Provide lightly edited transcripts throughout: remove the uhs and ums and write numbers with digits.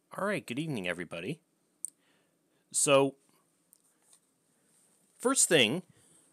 All right, good evening, everybody. So, first thing,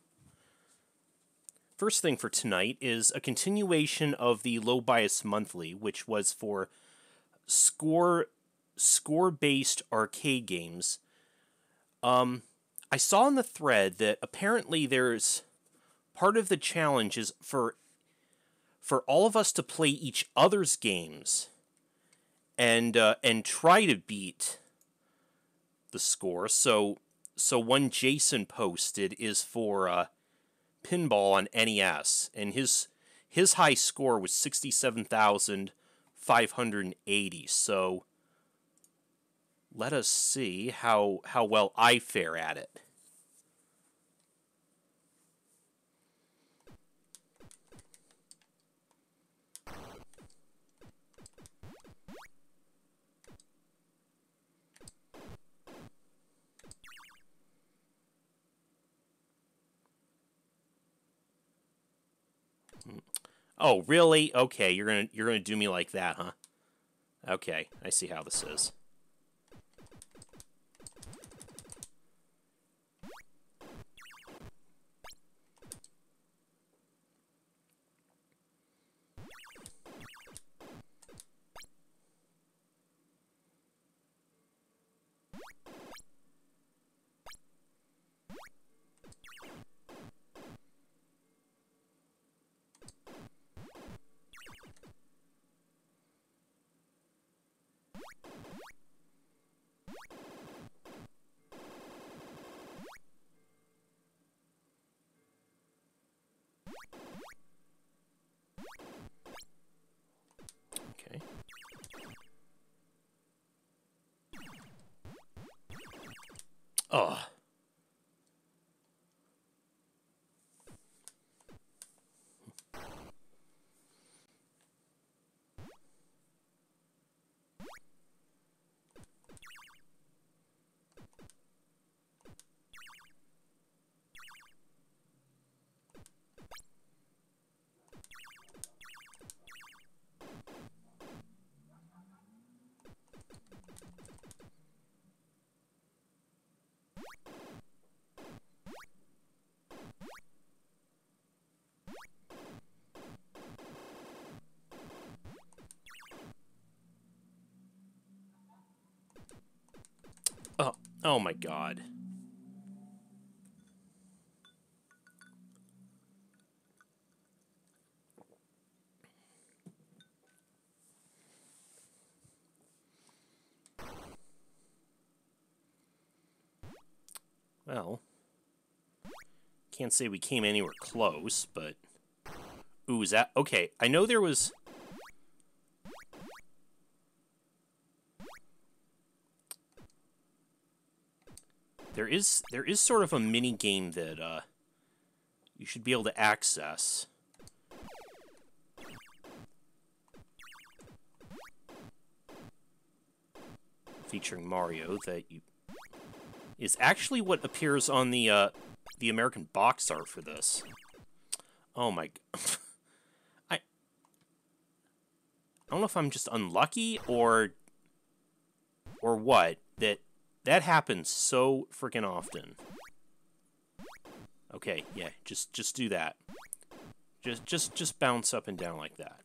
first thing for tonight is a continuation of the Low Bias Monthly, which was for score based arcade games. I saw in the thread that apparently there's part of the challenge is for all of us to play each other's games and try to beat the score. So one Jason posted is for pinball on NES, and his high score was 67,580. So let us see how well I fare at it. Oh, really? Okay, you're gonna do me like that, huh? Okay, I see how this is. Okay. Oh. Oh. Oh my god. Well, can't say we came anywhere close, but ooh, is that okay? I know there was. There is sort of a mini game that you should be able to access, featuring Mario, that you is actually what appears on the American box art for this. Oh my! I don't know if I'm just unlucky or what, that happens so freaking often. Okay, yeah, just do that. Just bounce up and down like that.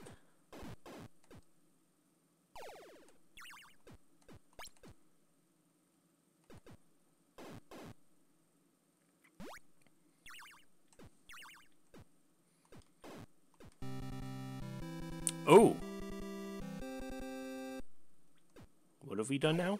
Oh, what have we done now?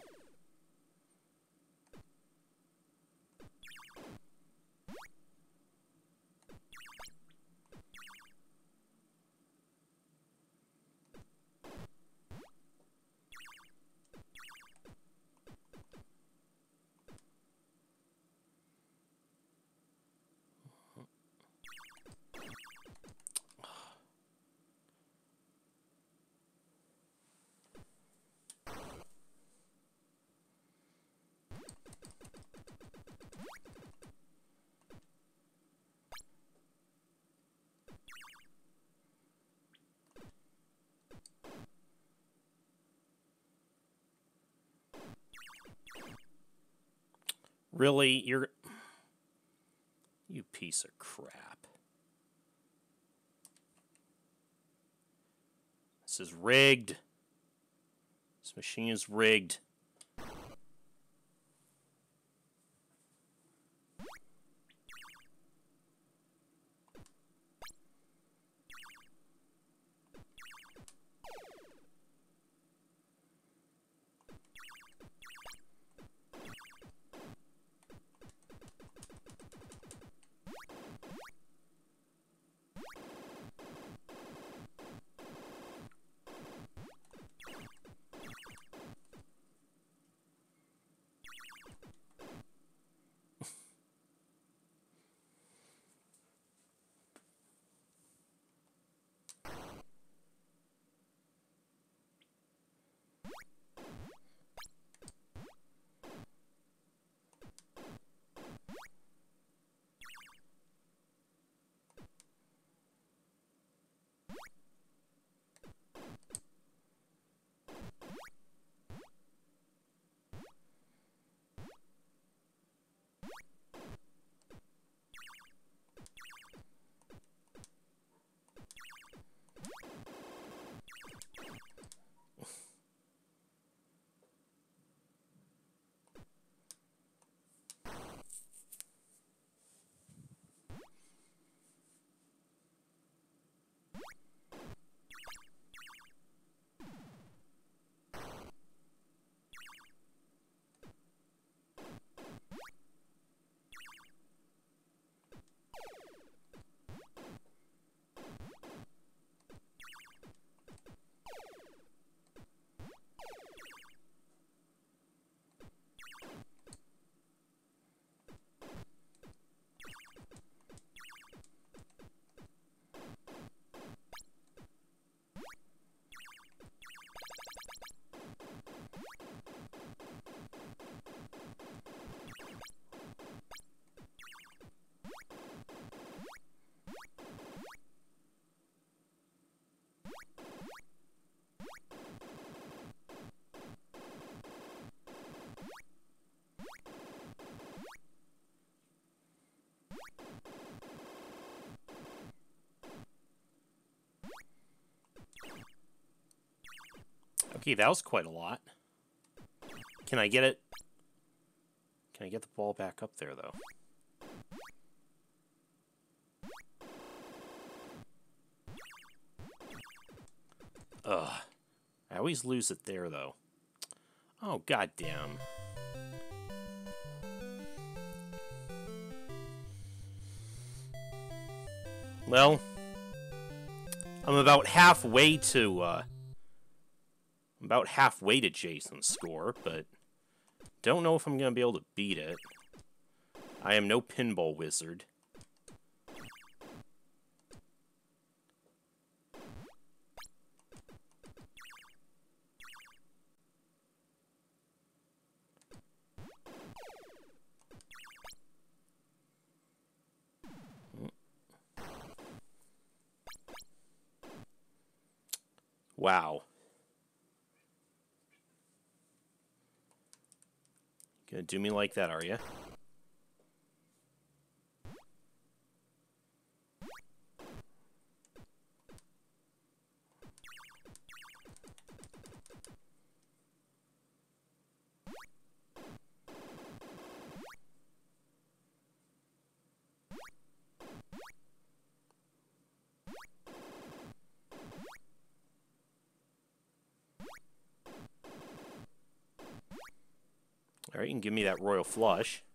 Really? You're... You piece of crap. This is rigged. This machine is rigged. Okay, that was quite a lot. Can I get it? Can I get the ball back up there, though? Ugh. I always lose it there, though. Oh, goddamn. Well, I'm about halfway to Jason's score, but don't know if I'm going to be able to beat it. I am no pinball wizard. Wow. Gonna do me like that, are you? Alright, you can give me that royal flush.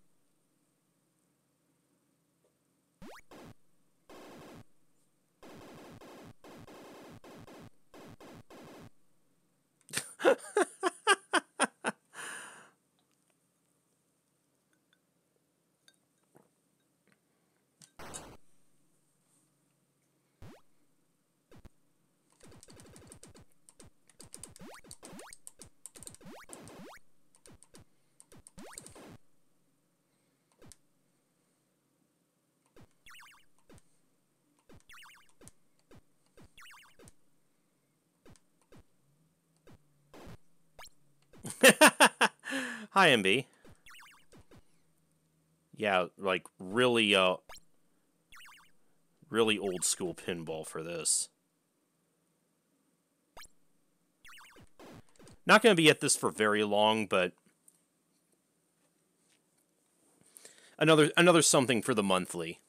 Hi, MB. Yeah, like really really old school pinball for this. Not going to be at this for very long, but another something for the monthly.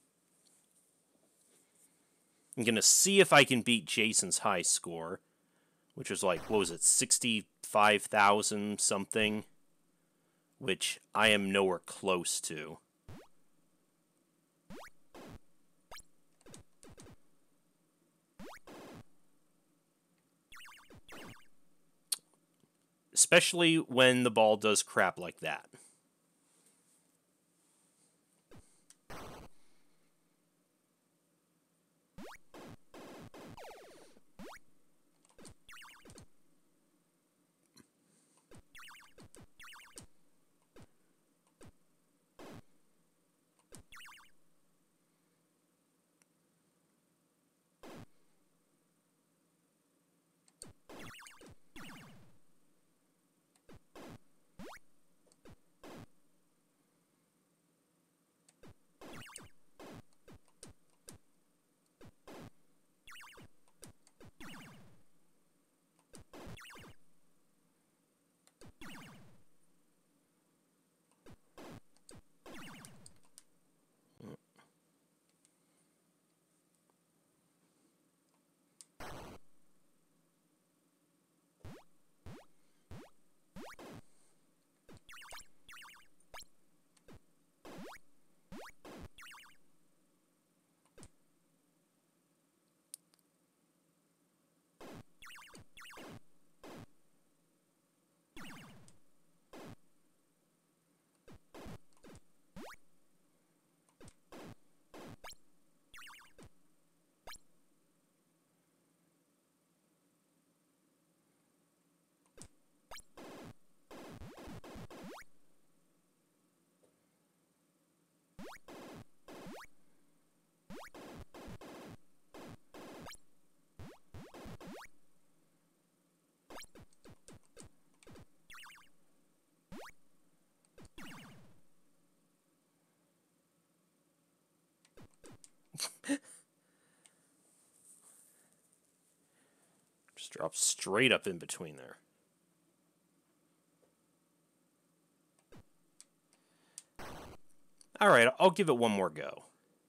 I'm going to see if I can beat Jason's high score, which was like, what was it, 65,000 something, which I am nowhere close to. Especially when the ball does crap like that. Just drop straight up in between there. Alright, I'll give it one more go.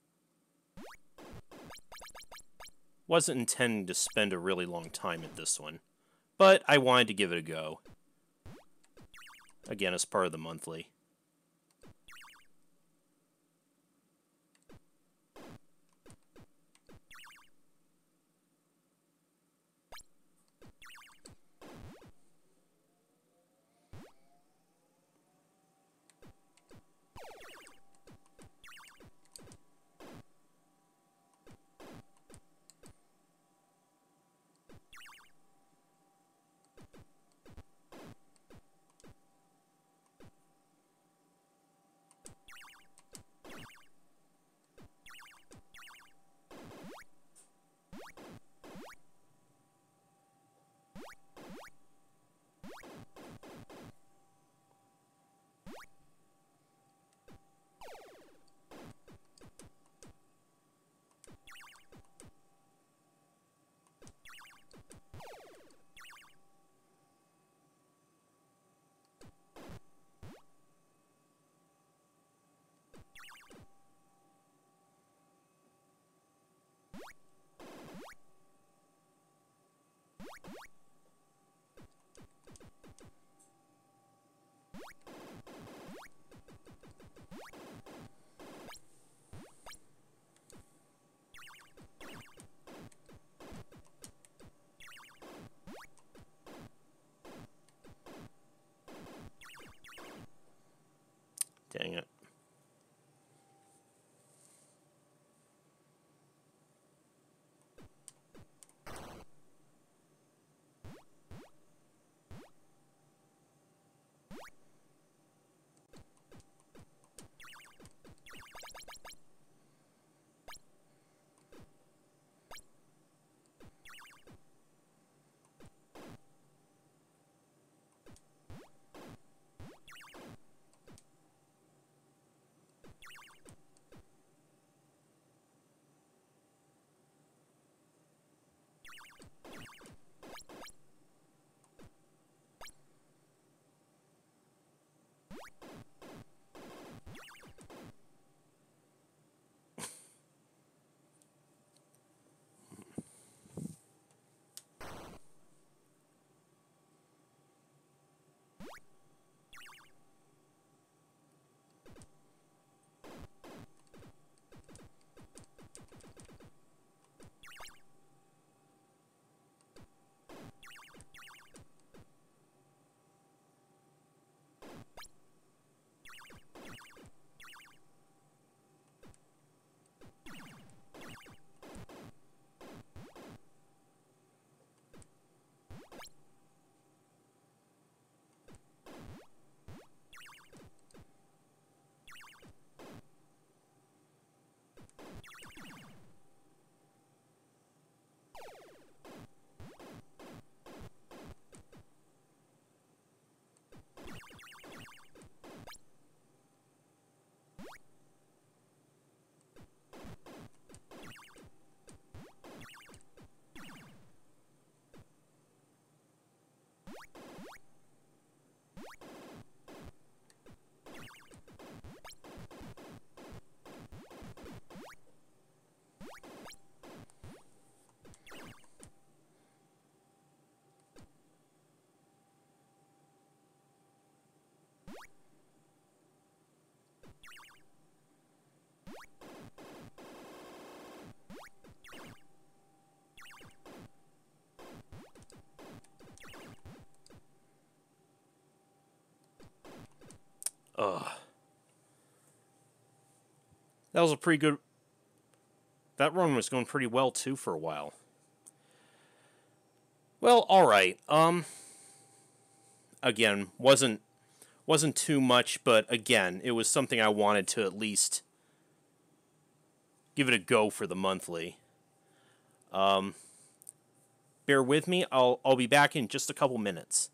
Wasn't intending to spend a really long time at this one, but I wanted to give it a go. Again, as part of the monthly. That was a pretty good... That run was going pretty well, too, for a while. Well, alright. Again, wasn't too much, but again, it was something I wanted to at least give it a go for the monthly. Bear with me, I'll be back in just a couple minutes.